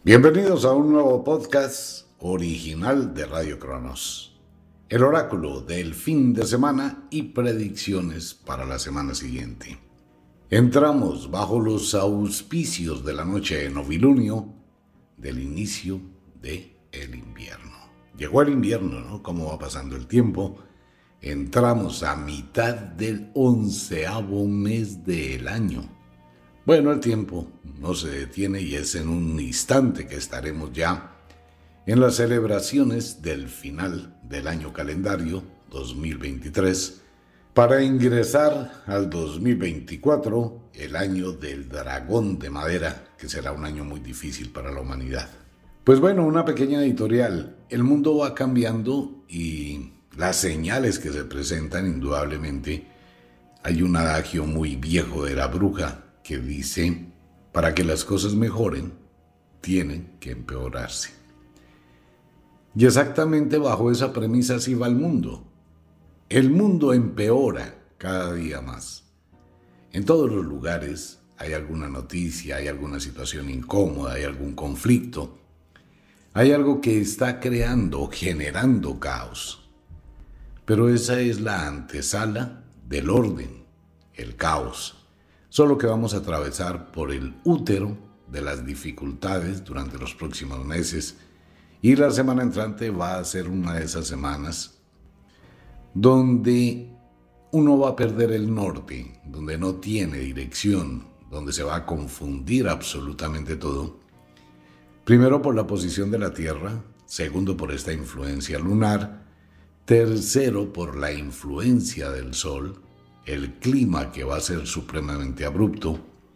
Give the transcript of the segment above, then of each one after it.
Bienvenidos a un nuevo podcast original de Radio Cronos. El oráculo del fin de semana y predicciones para la semana siguiente. Entramos bajo los auspicios de la noche de novilunio del inicio del invierno. Llegó el invierno, ¿no? ¿Cómo va pasando el tiempo? Entramos a mitad del 11º mes del año. Bueno, el tiempo no se detiene y es en un instante que estaremos ya en las celebraciones del final del año calendario 2023 para ingresar al 2024, el año del dragón de madera, que será un año muy difícil para la humanidad. Pues bueno, una pequeña editorial. El mundo va cambiando y las señales que se presentan, indudablemente, hay un adagio muy viejo de la bruja que dice, para que las cosas mejoren, tienen que empeorarse. Y exactamente bajo esa premisa así va el mundo. El mundo empeora cada día más. En todos los lugares hay alguna noticia, hay alguna situación incómoda, hay algún conflicto. Hay algo que está creando, generando caos. Pero esa es la antesala del orden, el caos. Solo que vamos a atravesar por el útero de las dificultades durante los próximos meses y la semana entrante va a ser una de esas semanas donde uno va a perder el norte, donde no tiene dirección, donde se va a confundir absolutamente todo. Primero por la posición de la Tierra, segundo por esta influencia lunar, tercero por la influencia del Sol, el clima que va a ser supremamente abrupto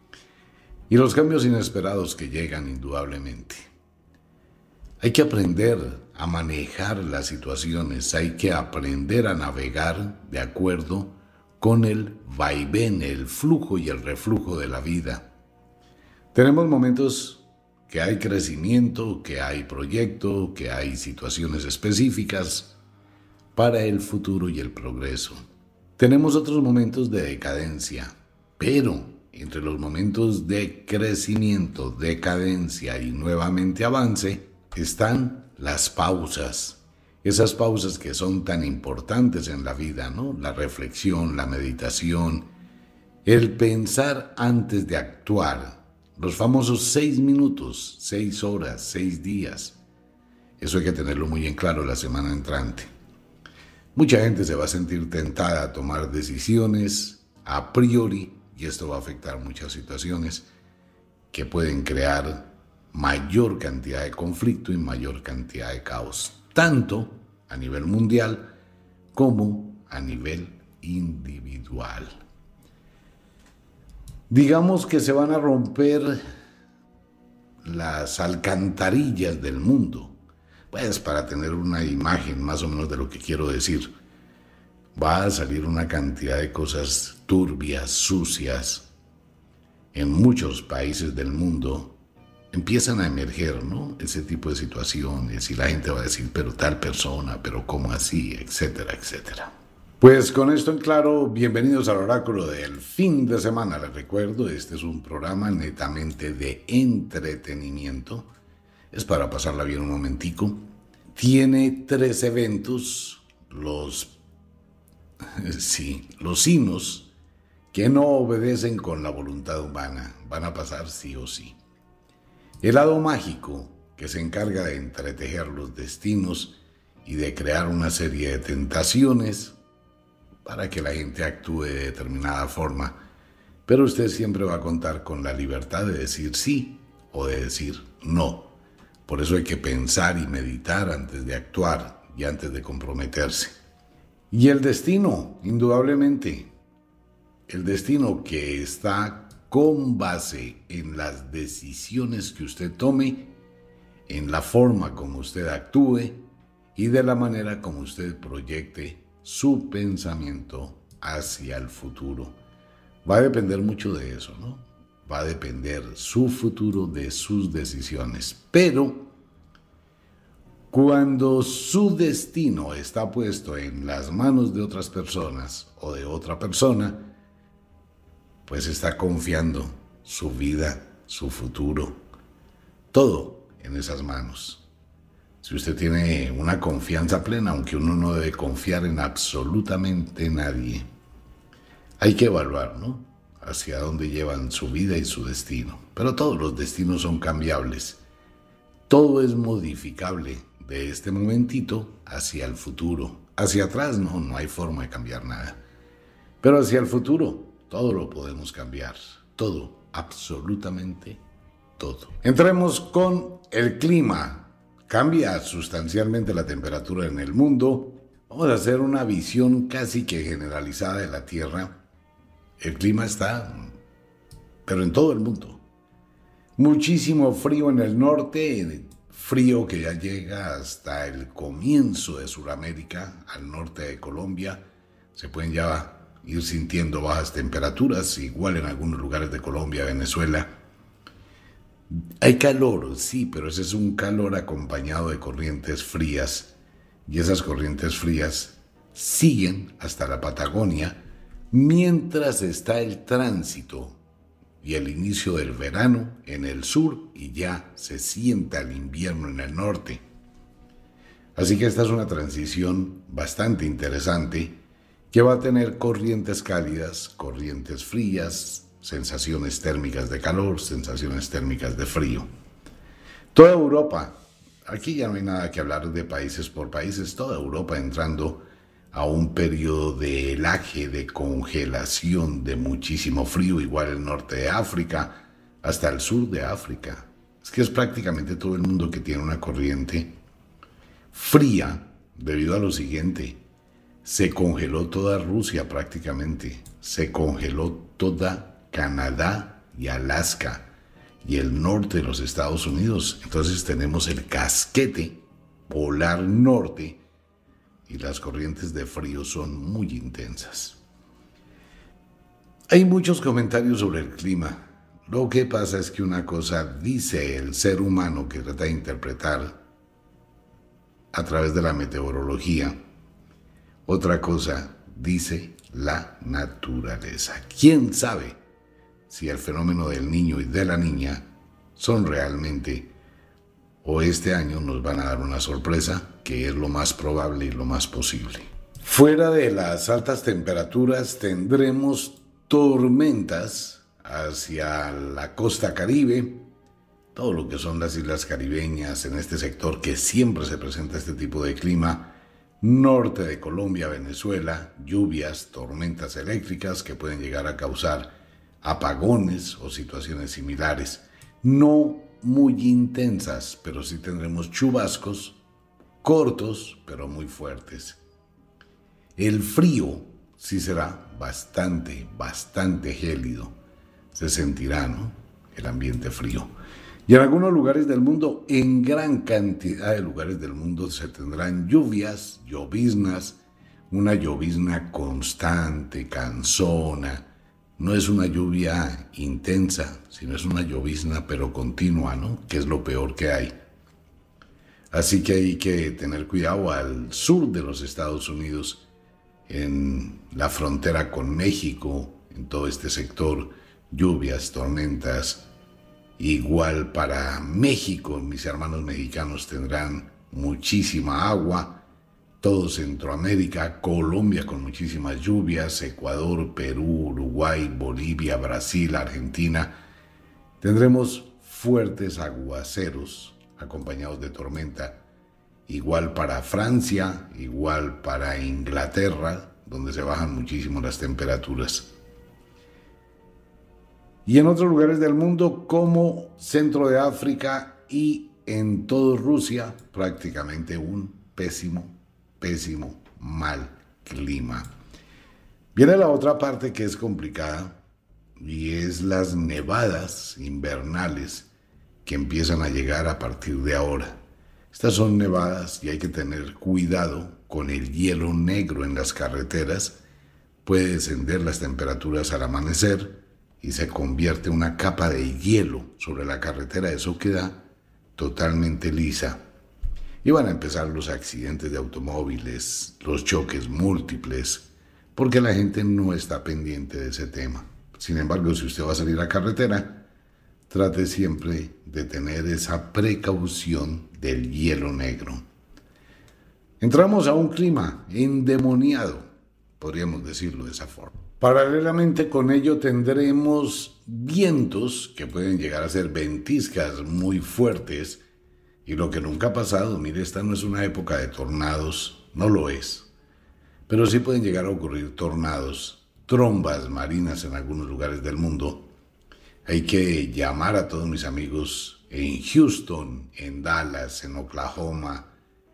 y los cambios inesperados que llegan indudablemente. Hay que aprender a manejar las situaciones, hay que aprender a navegar de acuerdo con el vaivén, el flujo y el reflujo de la vida. Tenemos momentos que hay crecimiento, que hay proyecto, que hay situaciones específicas para el futuro y el progreso. Tenemos otros momentos de decadencia, pero entre los momentos de crecimiento, decadencia y nuevamente avance, están las pausas. Esas pausas que son tan importantes en la vida, ¿no? La reflexión, la meditación, el pensar antes de actuar. Los famosos 6 minutos, 6 horas, 6 días. Eso hay que tenerlo muy en claro la semana entrante. Mucha gente se va a sentir tentada a tomar decisiones a priori y esto va a afectar muchas situaciones que pueden crear mayor cantidad de conflicto y mayor cantidad de caos, tanto a nivel mundial como a nivel individual. Digamos que se van a romper las alcantarillas del mundo. Pues para tener una imagen más o menos de lo que quiero decir, va a salir una cantidad de cosas turbias, sucias. En muchos países del mundo empiezan a emerger, ¿no? Ese tipo de situaciones y la gente va a decir, pero tal persona, pero cómo así, etcétera, etcétera. Pues con esto en claro, bienvenidos al oráculo del fin de semana. Les recuerdo, este es un programa netamente de entretenimiento. Es para pasarla bien un momentico. Tiene 3 eventos, los signos que no obedecen con la voluntad humana. Van a pasar sí o sí. El hado mágico, que se encarga de entretejer los destinos y de crear una serie de tentaciones para que la gente actúe de determinada forma. Pero usted siempre va a contar con la libertad de decir sí o de decir no. Por eso hay que pensar y meditar antes de actuar y antes de comprometerse. Y el destino, indudablemente, el destino que está con base en las decisiones que usted tome, en la forma como usted actúe y de la manera como usted proyecte su pensamiento hacia el futuro. Va a depender mucho de eso, ¿no? Va a depender su futuro de sus decisiones. Pero cuando su destino está puesto en las manos de otras personas o de otra persona, pues está confiando su vida, su futuro, todo en esas manos. Si usted tiene una confianza plena, aunque uno no debe confiar en absolutamente nadie, hay que evaluar, ¿no?, hacia dónde llevan su vida y su destino. Pero todos los destinos son cambiables. Todo es modificable de este momentito hacia el futuro. Hacia atrás no hay forma de cambiar nada. Pero hacia el futuro, todo lo podemos cambiar. Todo, absolutamente todo. Entremos con el clima. Cambia sustancialmente la temperatura en el mundo. Vamos a hacer una visión casi que generalizada de la Tierra. El clima está, pero en todo el mundo. Muchísimo frío en el norte, frío que ya llega hasta el comienzo de Sudamérica, al norte de Colombia. Se pueden ya ir sintiendo bajas temperaturas, igual en algunos lugares de Colombia, Venezuela. Hay calor, sí, pero ese es un calor acompañado de corrientes frías. Y esas corrientes frías siguen hasta la Patagonia, mientras está el tránsito y el inicio del verano en el sur y ya se sienta el invierno en el norte. Así que esta es una transición bastante interesante que va a tener corrientes cálidas, corrientes frías, sensaciones térmicas de calor, sensaciones térmicas de frío. Toda Europa, aquí ya no hay nada que hablar de países por países, toda Europa entrando a un periodo de helaje, de congelación, de muchísimo frío, igual el norte de África, hasta el sur de África. Es que es prácticamente todo el mundo que tiene una corriente fría, debido a lo siguiente: se congeló toda Rusia prácticamente, se congeló toda Canadá y Alaska, y el norte de los Estados Unidos. Entonces tenemos el casquete polar norte, y las corrientes de frío son muy intensas. Hay muchos comentarios sobre el clima. Lo que pasa es que una cosa dice el ser humano que trata de interpretar a través de la meteorología, otra cosa dice la naturaleza. ¿Quién sabe si el fenómeno del niño y de la niña son realmente, o este año nos van a dar una sorpresa, que es lo más probable y lo más posible? Fuera de las altas temperaturas tendremos tormentas hacia la costa caribe, todo lo que son las islas caribeñas, en este sector que siempre se presenta este tipo de clima, norte de Colombia, Venezuela, lluvias, tormentas eléctricas que pueden llegar a causar apagones o situaciones similares. No muy intensas, pero sí tendremos chubascos cortos, pero muy fuertes. El frío sí será bastante gélido. Se sentirá, ¿no?, el ambiente frío. Y en algunos lugares del mundo, en gran cantidad de lugares del mundo, se tendrán lluvias, lloviznas, una llovizna constante, cansona. No es una lluvia intensa, sino es una llovizna pero continua, ¿no?, que es lo peor que hay. Así que hay que tener cuidado al sur de los Estados Unidos, en la frontera con México, en todo este sector, lluvias, tormentas. Igual para México, mis hermanos mexicanos tendrán muchísima agua, todo Centroamérica, Colombia con muchísimas lluvias, Ecuador, Perú, Uruguay, Bolivia, Brasil, Argentina. Tendremos fuertes aguaceros acompañados de tormenta, igual para Francia, igual para Inglaterra, donde se bajan muchísimo las temperaturas. Y en otros lugares del mundo, como centro de África y en toda Rusia, prácticamente un pésimo, mal clima. Viene la otra parte que es complicada, y es las nevadas invernales que empiezan a llegar a partir de ahora. Estas son nevadas y hay que tener cuidado con el hielo negro en las carreteras. Puede descender las temperaturas al amanecer y se convierte en una capa de hielo sobre la carretera. Eso queda totalmente lisa. Y van a empezar los accidentes de automóviles, los choques múltiples, porque la gente no está pendiente de ese tema. Sin embargo, si usted va a salir a carretera, trate siempre de tener esa precaución del hielo negro. Entramos a un clima endemoniado, podríamos decirlo de esa forma. Paralelamente con ello tendremos vientos que pueden llegar a ser ventiscas muy fuertes y lo que nunca ha pasado, mire, esta no es una época de tornados, no lo es, pero sí pueden llegar a ocurrir tornados, trombas marinas en algunos lugares del mundo. Hay que llamar a todos mis amigos en Houston, en Dallas, en Oklahoma,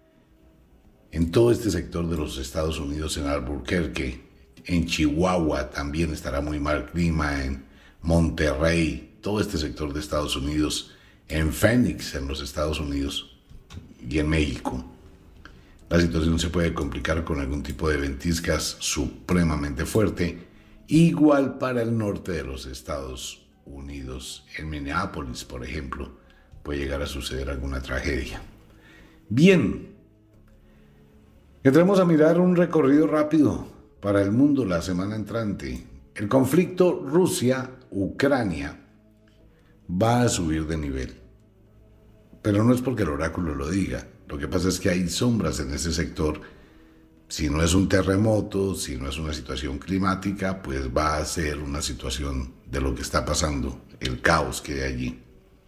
en todo este sector de los Estados Unidos, en Albuquerque, en Chihuahua también estará muy mal clima, en Monterrey, todo este sector de Estados Unidos, en Phoenix, en los Estados Unidos y en México. La situación se puede complicar con algún tipo de ventiscas supremamente fuerte, igual para el norte de los Estados Unidos. En Minneapolis, por ejemplo, puede llegar a suceder alguna tragedia. Bien, entremos a mirar un recorrido rápido para el mundo la semana entrante. El conflicto Rusia-Ucrania va a subir de nivel. Pero no es porque el oráculo lo diga. Lo que pasa es que hay sombras en ese sector. Si no es un terremoto, si no es una situación climática, pues va a ser una situación de lo que está pasando, el caos que hay allí.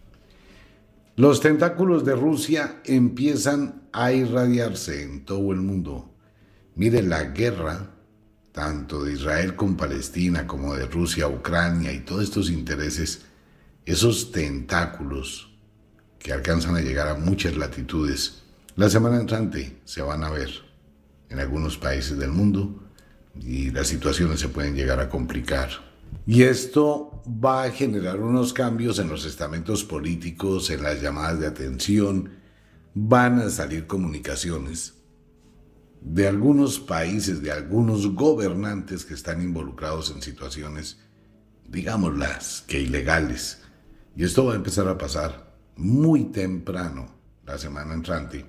Los tentáculos de Rusia empiezan a irradiarse en todo el mundo. Mire, la guerra tanto de Israel con Palestina como de Rusia, Ucrania y todos estos intereses, esos tentáculos que alcanzan a llegar a muchas latitudes, la semana entrante se van a ver en algunos países del mundo y las situaciones se pueden llegar a complicar. Y esto va a generar unos cambios en los estamentos políticos, en las llamadas de atención, van a salir comunicaciones de algunos países, de algunos gobernantes que están involucrados en situaciones, digámoslas, que ilegales. Y esto va a empezar a pasar muy temprano, la semana entrante,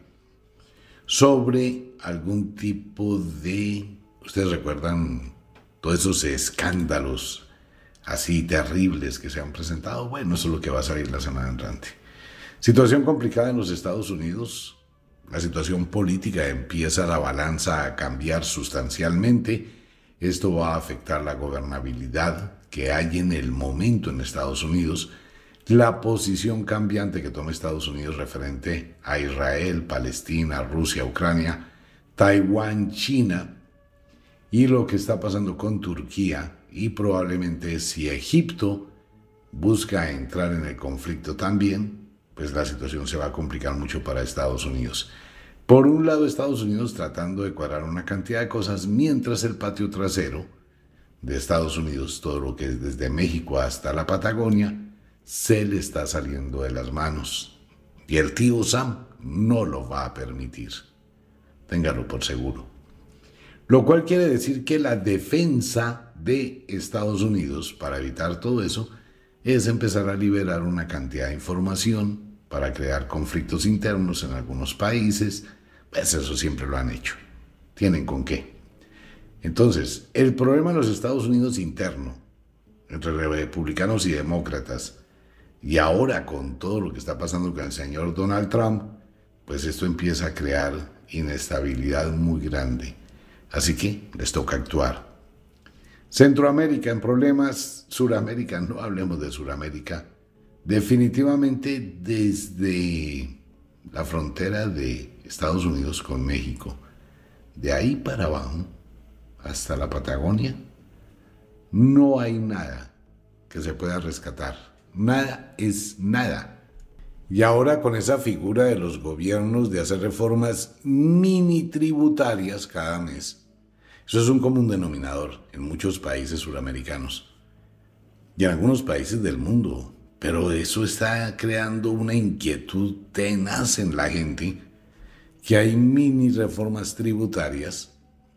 sobre algún tipo de... Ustedes recuerdan todos esos escándalos así terribles que se han presentado. Bueno, eso es lo que va a salir la semana entrante. Situación complicada en los Estados Unidos. La situación política empieza la balanza a cambiar sustancialmente. Esto va a afectar la gobernabilidad que hay en el momento en Estados Unidos, la posición cambiante que toma Estados Unidos referente a Israel, Palestina, Rusia, Ucrania, Taiwán, China y lo que está pasando con Turquía y probablemente si Egipto busca entrar en el conflicto también, pues la situación se va a complicar mucho para Estados Unidos. Por un lado, Estados Unidos tratando de cuadrar una cantidad de cosas, mientras el patio trasero de Estados Unidos, todo lo que es desde México hasta la Patagonia, se le está saliendo de las manos. Y el tío Sam no lo va a permitir. Téngalo por seguro. Lo cual quiere decir que la defensa de Estados Unidos, para evitar todo eso, es empezar a liberar una cantidad de información para crear conflictos internos en algunos países. Pues eso siempre lo han hecho. ¿Tienen con qué? Entonces, el problema en los Estados Unidos interno, entre republicanos y demócratas, y ahora con todo lo que está pasando con el señor Donald Trump, pues esto empieza a crear inestabilidad muy grande. Así que les toca actuar. Centroamérica en problemas, Suramérica, no hablemos de Suramérica, definitivamente desde la frontera de Estados Unidos con México, de ahí para abajo hasta la Patagonia, no hay nada que se pueda rescatar, nada es nada. Y ahora con esa figura de los gobiernos de hacer reformas mini tributarias cada mes, eso es un común denominador en muchos países suramericanos y en algunos países del mundo, pero eso está creando una inquietud tenaz en la gente, que hay mini reformas tributarias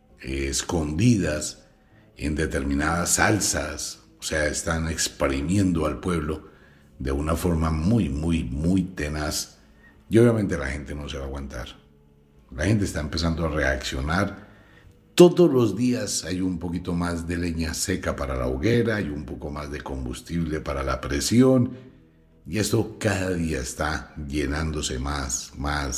escondidas en determinadas salsas, o sea, están exprimiendo al pueblo de una forma muy tenaz, y obviamente la gente no se va a aguantar. La gente está empezando a reaccionar. Todos los días hay un poquito más de leña seca para la hoguera, hay un poco más de combustible para la presión, Y esto cada día está llenándose más.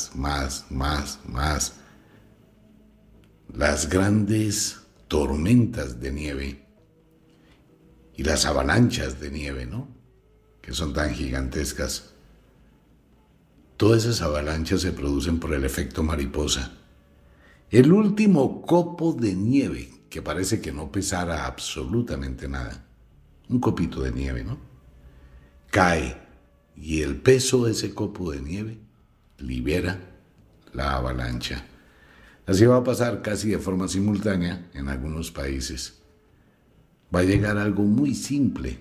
Las grandes tormentas de nieve y las avalanchas de nieve, ¿no? Que son tan gigantescas. Todas esas avalanchas se producen por el efecto mariposa. El último copo de nieve, que parece que no pesara absolutamente nada, un copito de nieve, ¿no? Cae y el peso de ese copo de nieve libera la avalancha. Así va a pasar casi de forma simultánea en algunos países. Va a llegar algo muy simple,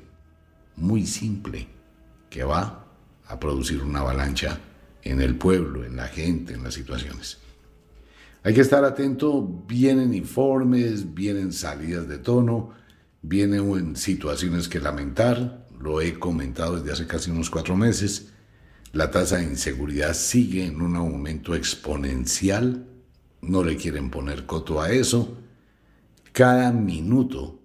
que va a producir una avalancha en el pueblo, en la gente, en las situaciones. Hay que estar atento, vienen informes, vienen salidas de tono, vienen situaciones que lamentar, lo he comentado desde hace casi unos 4 meses, la tasa de inseguridad sigue en un aumento exponencial, no le quieren poner coto a eso, cada minuto,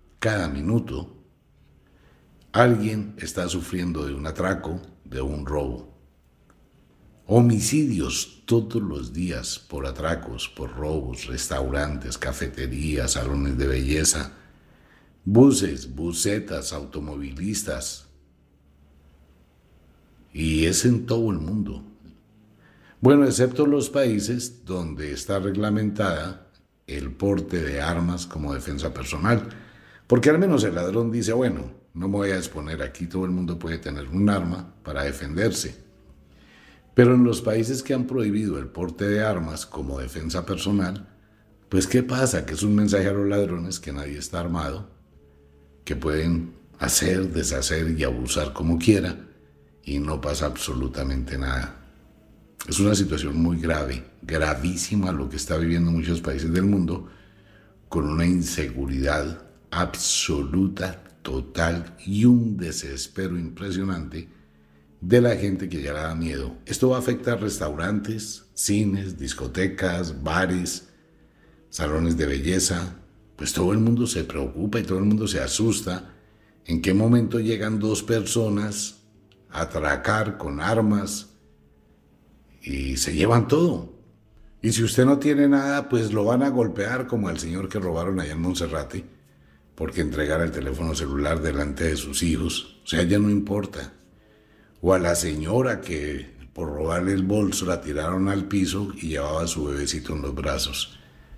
alguien está sufriendo de un atraco, de un robo. Homicidios todos los días por atracos, por robos, restaurantes, cafeterías, salones de belleza, buses, busetas, automovilistas. Y es en todo el mundo. Bueno, excepto los países donde está reglamentada el porte de armas como defensa personal, porque al menos el ladrón dice, bueno, no me voy a exponer, aquí todo el mundo puede tener un arma para defenderse. Pero en los países que han prohibido el porte de armas como defensa personal, pues ¿qué pasa? Que es un mensaje a los ladrones que nadie está armado, que pueden hacer, deshacer y abusar como quiera y no pasa absolutamente nada. Es una situación muy grave, gravísima lo que está viviendo muchos países del mundo, con una inseguridad absoluta, total y un desespero impresionante de la gente que ya le da miedo. Esto va a afectar restaurantes, cines, discotecas, bares, salones de belleza. Pues todo el mundo se preocupa y todo el mundo se asusta. ¿En qué momento llegan 2 personas a atracar con armas y se llevan todo? Y si usted no tiene nada, pues lo van a golpear como al señor que robaron allá en Monserrate, porque entregara el teléfono celular delante de sus hijos. O sea, ya no importa. O a la señora que por robarle el bolso la tiraron al piso y llevaba a su bebecito en los brazos.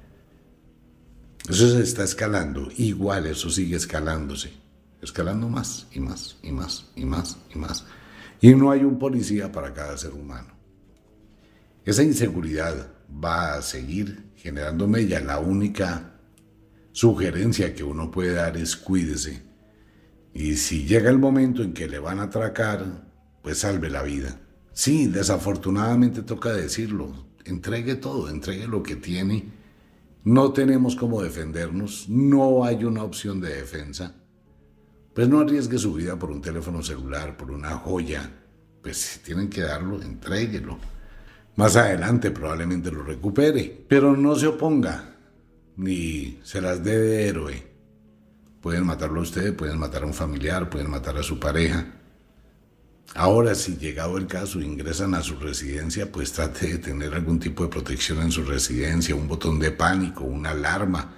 Eso se está escalando, igual eso sigue escalándose, escalando más y más y más y más y más. Y no hay un policía para cada ser humano. Esa inseguridad va a seguir generando mella. La única sugerencia que uno puede dar es cuídese. Y si llega el momento en que le van a atracar, pues salve la vida. Sí, desafortunadamente toca decirlo. Entregue todo, entregue lo que tiene. No tenemos cómo defendernos, no hay una opción de defensa. Pues no arriesgue su vida por un teléfono celular, por una joya. Pues si tienen que darlo, entréguelo. Más adelante probablemente lo recupere, pero no se oponga, ni se las dé de héroe. Pueden matarlo a usted, pueden matar a un familiar, pueden matar a su pareja. Ahora, si llegado el caso ingresan a su residencia, pues trate de tener algún tipo de protección en su residencia, un botón de pánico, una alarma,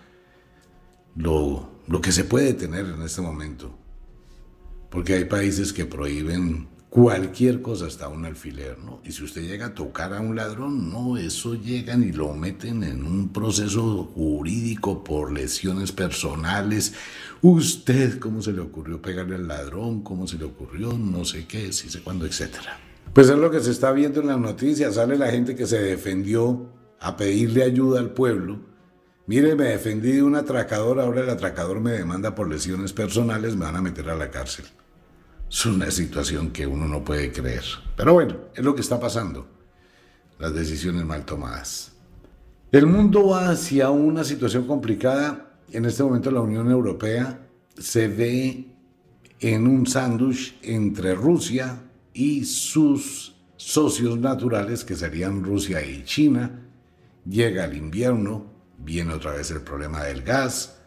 lo que se puede tener en este momento. Porque hay países que prohíben cualquier cosa, hasta un alfiler, ¿no? Y si usted llega a tocar a un ladrón, no, eso llegan y lo meten en un proceso jurídico por lesiones personales. Usted, ¿cómo se le ocurrió pegarle al ladrón? ¿Cómo se le ocurrió? No sé qué, sí sé cuándo, etcétera. Pues es lo que se está viendo en las noticias. Sale la gente que se defendió a pedirle ayuda al pueblo. Mire, me defendí de un atracador, ahora el atracador me demanda por lesiones personales, me van a meter a la cárcel. Es una situación que uno no puede creer. Pero bueno, es lo que está pasando. Las decisiones mal tomadas. El mundo va hacia una situación complicada. En este momento la Unión Europea se ve en un sándwich entre Rusia y sus socios naturales, que serían Rusia y China. Llega el invierno, viene otra vez el problema del gas,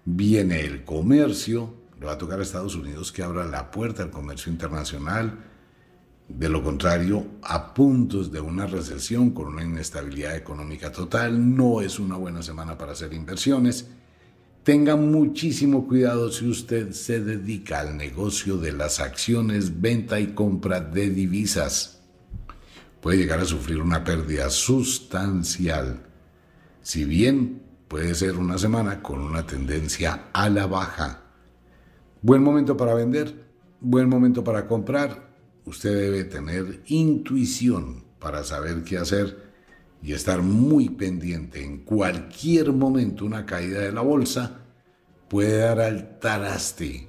viene el comercio. Le va a tocar a Estados Unidos que abra la puerta al comercio internacional. De lo contrario, a puntos de una recesión con una inestabilidad económica total, no es una buena semana para hacer inversiones. Tenga muchísimo cuidado si usted se dedica al negocio de las acciones, venta y compra de divisas. Puede llegar a sufrir una pérdida sustancial. Si bien puede ser una semana con una tendencia a la baja. Buen momento para vender, buen momento para comprar. Usted debe tener intuición para saber qué hacer y estar muy pendiente. En cualquier momento una caída de la bolsa puede dar al traste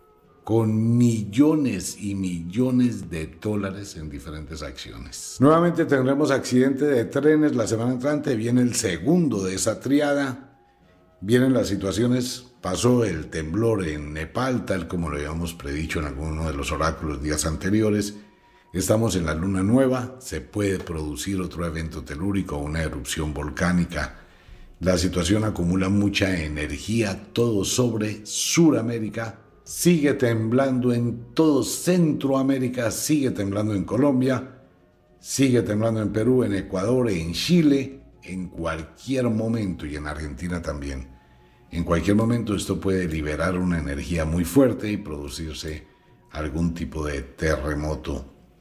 con millones y millones de dólares en diferentes acciones. Nuevamente tendremos accidente de trenes la semana entrante, viene el segundo de esa triada, vienen las situaciones, pasó el temblor en Nepal, tal como lo habíamos predicho en alguno de los oráculos días anteriores, estamos en la luna nueva, se puede producir otro evento telúrico, una erupción volcánica, la situación acumula mucha energía, todo sobre Suramérica, sigue temblando en todo Centroamérica, sigue temblando en Colombia, sigue temblando en Perú, en Ecuador, en Chile, en cualquier momento y en Argentina también. En cualquier momento esto puede liberar una energía muy fuerte y producirse algún tipo de terremoto.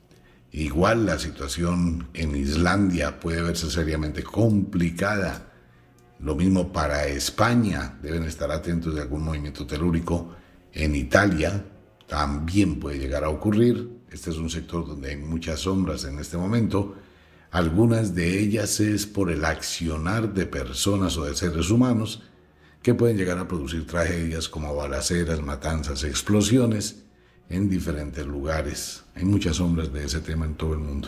Igual la situación en Islandia puede verse seriamente complicada. Lo mismo para España, deben estar atentos de algún movimiento telúrico. En Italia también puede llegar a ocurrir. Este es un sector donde hay muchas sombras en este momento. Algunas de ellas es por el accionar de personas o de seres humanos que pueden llegar a producir tragedias como balaceras, matanzas, explosiones en diferentes lugares. Hay muchas sombras de ese tema en todo el mundo.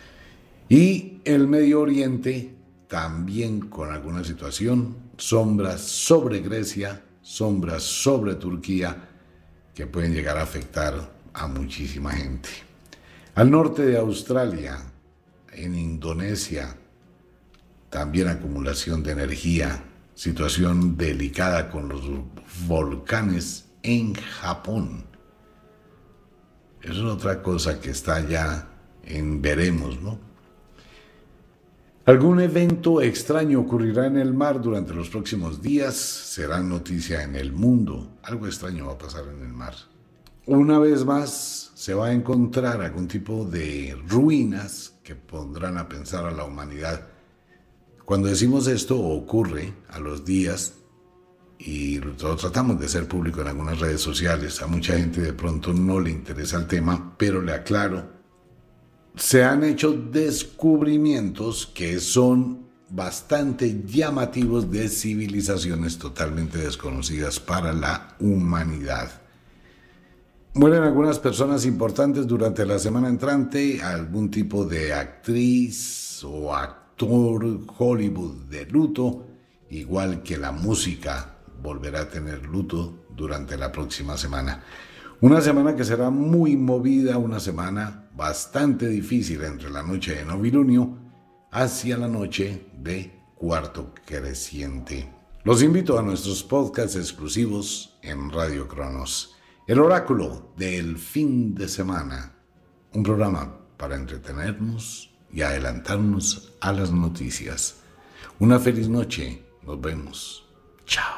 Y el Medio Oriente también con alguna situación, sombras sobre Grecia, sombras sobre Turquía que pueden llegar a afectar a muchísima gente. Al norte de Australia, en Indonesia, también acumulación de energía, situación delicada con los volcanes en Japón. Eso es otra cosa que está ya en veremos, ¿no? Algún evento extraño ocurrirá en el mar durante los próximos días, será noticia en el mundo, algo extraño va a pasar en el mar. Una vez más se va a encontrar algún tipo de ruinas que pondrán a pensar a la humanidad. Cuando decimos esto ocurre a los días y lo tratamos de ser público en algunas redes sociales, a mucha gente de pronto no le interesa el tema, pero le aclaro. Se han hecho descubrimientos que son bastante llamativos de civilizaciones totalmente desconocidas para la humanidad. Mueren algunas personas importantes durante la semana entrante, algún tipo de actriz o actor Hollywood de luto, igual que la música volverá a tener luto durante la próxima semana. Una semana que será muy movida, una semana bastante difícil entre la noche de novilunio hacia la noche de cuarto creciente. Los invito a nuestros podcasts exclusivos en Radio Cronos. El oráculo del fin de semana. Un programa para entretenernos y adelantarnos a las noticias. Una feliz noche. Nos vemos. Chao.